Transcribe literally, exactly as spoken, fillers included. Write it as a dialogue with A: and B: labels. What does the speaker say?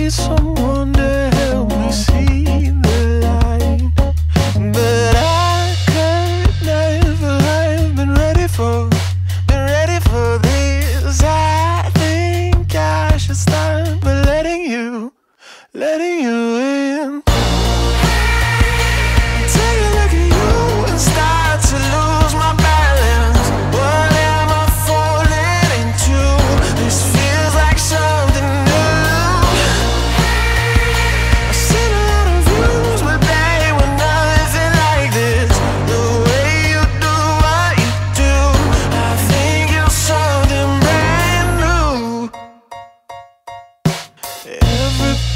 A: need someone to help me see the light, but I could never have been ready for, been ready for this. I think I should start by letting you, letting you in. Take a look at you and start to lose my balance. What am I falling into? This feels like something new. I've seen a lot of views, but they were nothing like this. The way you do what you do, I think you're something brand new. Every